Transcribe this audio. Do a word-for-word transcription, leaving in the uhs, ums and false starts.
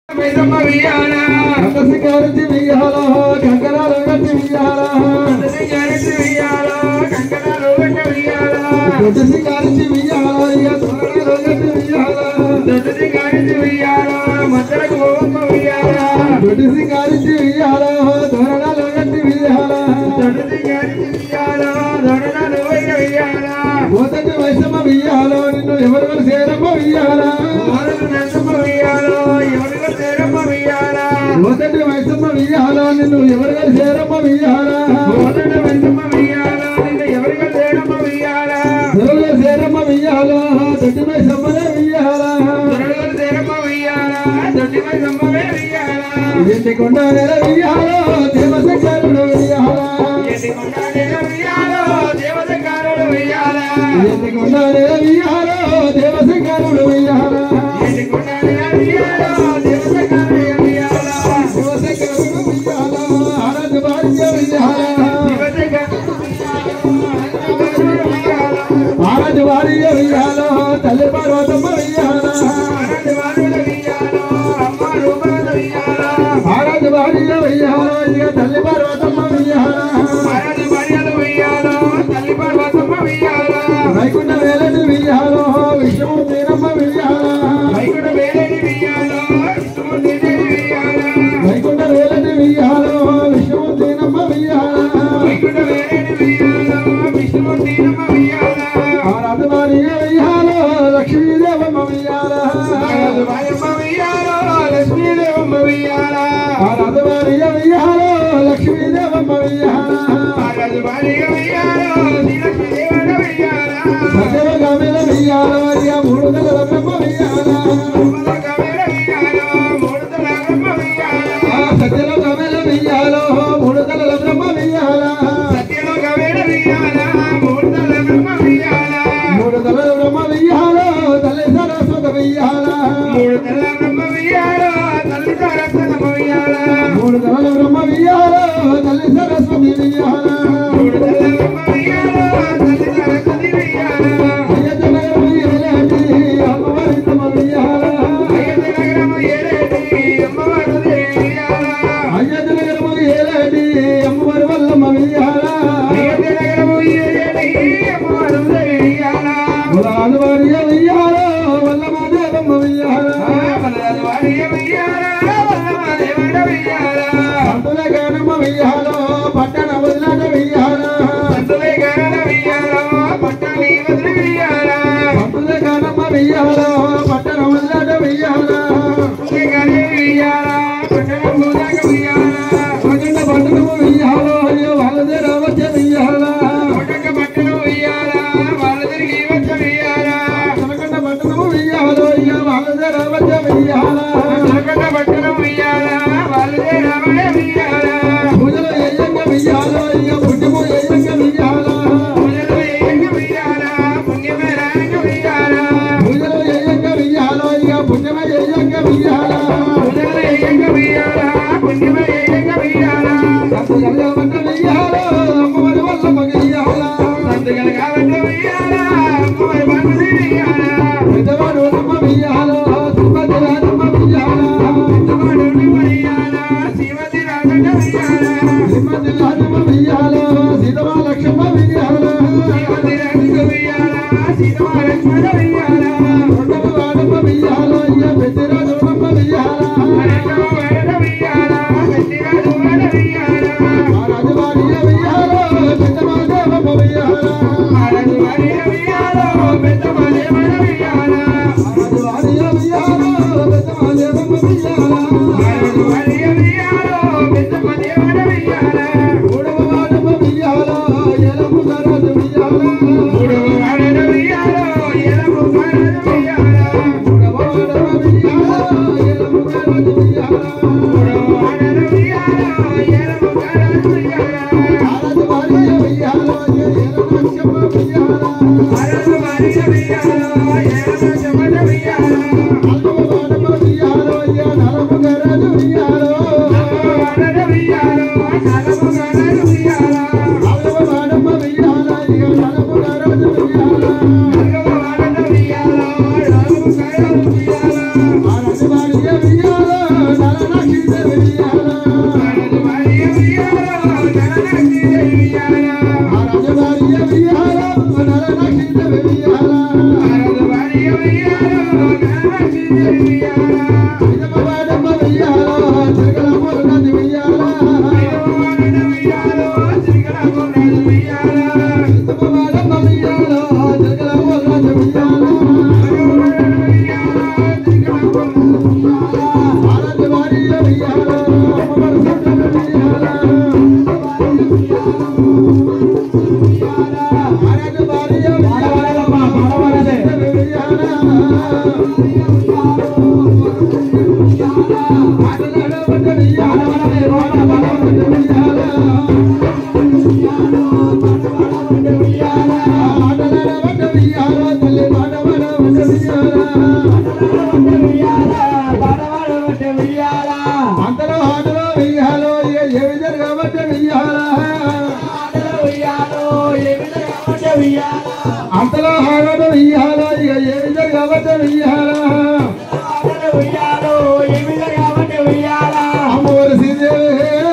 మొదటి వైసమ్మ వియ్యాలో నిన్ను ఎవరు సేరమ్మ వియ్యాలా మొదటి వైసమ్మ వియ్యాలో నిన్ను ఎవరు సేరమ్మ వియ్యాలా మొదటి వైసమ్మ వియ్యాలో నిన్ను ఎవరు సేరమ్మ వియ్యాలా దొరల సేరమ్మ వియ్యాలో దొడ్డి వైసమ్మనే వియ్యాలా దొరల సేరమ్మ వియ్యాలా దొడ్డి వైసమ్మనే వియ్యాలా ఎట్టి కొండ నెల వియ్యాలో దేవసకారుడు వియ్యాలా ఎట్టి కొండ నెల వియ్యాలో దేవసకారుడు వియ్యాలా ఎట్టి కొండ నెల వియ్యాలో దేవసకారుడు వియ్యాలా ఎట్టి కొండ నెల వియ్యాలో దేవసకారుడు వియ్యాలా దేవసకారుడు వియ్యాలా ఆరాధ భార్య వియ్యాలా దేవసకారుడు వియ్యాలా ఆరాధ భార్య వియ్యాలా తల్లి పార్వతమ్మ వియ్యాలా ఆరాధ భార్య వియ్యాలా అమ్మ రూపద వియ్యాలా ఆరాధ భార్య వియ్యాలా ఇక తల్లి పార్వతమ్మ వియ్యాలా ఆరాధ భార్యలు వియ్యాలా తల్లి పార్వతమ్మ వియ్యాలా వైకుంఠ వేలని వియ్యాలో విష్ణుమూర్తి నమ్మ వియ్యాలా వైకుంఠ వేలని వియ్యాలో విష్ణుమూర్తి వియ్యాలా వైకుంఠ వేలని వియ్యాలో విష్ణుమూర్తి నమ్మ వియ్యాలా వైకుంఠ వేలని వియ్యాలో విష్ణుమూర్తి నమ్మ వియ్యాలా ఆరాధ భార్య వియ్యాలో లక్ష్మీదేవమ్మ వియ్యాలా ఆరాధ భార్యమ్మ వియ్యాలో లక్ష్మీదేవమ్మ వియ్యాలా ఆరాధ భార్య వియ్యాలో లక్ష్మీదేవమ్మ వియ్యాలా ఆరాధ భార్య వియ్యాలో శ్రీలక్ష్మీదేవమ్మ వియ్యాలా సజవ గమిల వియ్యాలో ఇక మూడు దళ బ్రహ్మ వియ్యాలా గమిల వియ్యాలో మూడు దళ బ్రహ్మ వియ్యాలా సత్యలో గమిల వియ్యాలో మూడు దళ బ్రహ్మ వియ్యాలా సత్యలో గమిల వియ్యాలా మూడు దళ బ్రహ్మ వియ్యాలా మూడు దళ బ్రహ్మ వియ్యాలో తల్లి సరస్వతి వియ్యాలా మూడు దళ బ్రహ్మ వియ్యాలో తల్లి సరస్వతి వియ్యాలా మూడు దళ బ్రహ్మ వియ్యాలో తల్లి సరస్వతి వియ్యాలా మూడు దళ బ్రహ్మ వియ్యాలో తల్లి సరస్వతి వియ్యాలా అయ్యత నగరము ఏలేటి అమ్మవారితమ్మ వియ్యాలా అయ్యత నగరము ఏలేటి అమ్మవారు వియ్యాలా అయ్యత నగరము ఏలేటి అమ్మవారు వల్లమ్మ వియ్యాలా అయ్యత నగరము ఏలేటి అమ్మవారు వియ్యాలా వలాలు వారియ వియ్యాలా వల్లమ్మ దేవమ్మ వియ్యాలా వలాలు వారియ వియ్యాలా వల్లమ్మ దేవమ్మ వియ్యాలా సంతుల గానమ్మ వియ్యాలా పట్టణ వదలాట వియ్యాలా సంతుల గాన వియ్యాలా పట్టణ వదల వియ్యాలా సంతుల గానమ్మ వియ్యాలా పట్టణ వదలాట వియ్యాలా సంతుల గాన వియ్యాలా పట్టణ వదలాట వియ్యాలా పట్టణ పట్టణ వియ్యాలా వాళ్ళదే రావచ్చ వియ్యాలా పట్టణ పట్టణ వియ్యాలా వాళ్ళదిరిగి వచ్చ వియ్యాలా పట్టణ పట్టణ వియ్యాలా ఇక వాళ్ళదే రావచ్చ వియ్యాలా పట్టణ పట్టణ వియ్యాలా వాళ్ళదే రావచ్చ వియ్యాలా పూజలు ఏయంగా వియ్యాలా ఇక పుణ్యము ఏయంగా వియ్యాలా పూజలు ఏయంగా వియ్యాలా పుణ్యమే రాయంగా వియ్యాలా పూజలు ఏయంగా వియ్యాలా ఇక పుణ్యమే ఏయంగా వియ్యాలా పూజలు ఏయంగా వియ్యాలా పుణ్యమే ఏయంగా వియ్యాలా సంతగల వంట వియ్యాలా అమ్మవారి వల్లమ్మ వియ్యాలా సంతగల వంట వియ్యాలా అమ్మవారి వల్లమ్మ వియ్యాలా పెద్దవాడు అమ్మ వియ్యాలా శ్రీమతి రాజమ్మ వియ్యాలా పెద్దవాడు వియ్యాలా శ్రీమతి రాజమ్మ వియ్యాలా శ్రీమతి రాజమ్మ వియ్యాలా సీతమ్మ లక్ష్మమ్మ వియ్యాలా శ్రీమతి రాజమ్మ వియ్యాలా సీతమ్మ లక్ష్మమ్మ వియ్యాలా రెండవ వాడమ్మ వియ్యాలా ఇక పెద్దిరాజమ్మ వియ్యాలా రెండవ వాడ వియ్యాలా పెద్దిరాజమ్మ వియ్యాలా ఆరాధ భార్య వియ్యాలా పెద్దమ్మ దేవమ్మ వియ్యాలా ఆరాధ భార్య వియ్యాలా పెద్దమ్మ దేవమ్మ వియ్యాలా ఆరాధ భార్య వియ్యాలా పెద్దమ్మ దేవమ్మ వియ్యాలా ఆరాధ భార్య వియ్యాలా పెద్దమ్మ దేవమ్మ వియ్యాలా మూడవ వాడమ్మ వియ్యాలా ఎలము గరాజు వియ్యాలా మూడవ వాడ వియ్యాలా ఎలము గరాజు వియ్యాలా మూడవ వాడమ్మ వియ్యాలా ఎలము గరాజు వియ్యాలా మూడవ వాడ వియ్యాలా ఎలము గరాజు వియ్యాలా ఆరాధ భార్య వియ్యాలా ఎలనాక్షమ్మ వియ్యాలా ఆరాధ భార్య వియ్యాలా ఎలనాక్షమ్మ వియ్యాలా నాలుగవ వాడమ్మ వియ్యాలా నలము గరాజు వియ్యాలా నలవ వాడ వియ్యాలా నలము అంతలో ఆటలో వెయ్యాలో ఏమి జరగబట్టే వెయ్యాలా అంతలో ఆటలో వెయ్యాలో ఇక ఏమి జరగబట్టే వెయ్యాలా అమ్మవారి శ్రీదేవి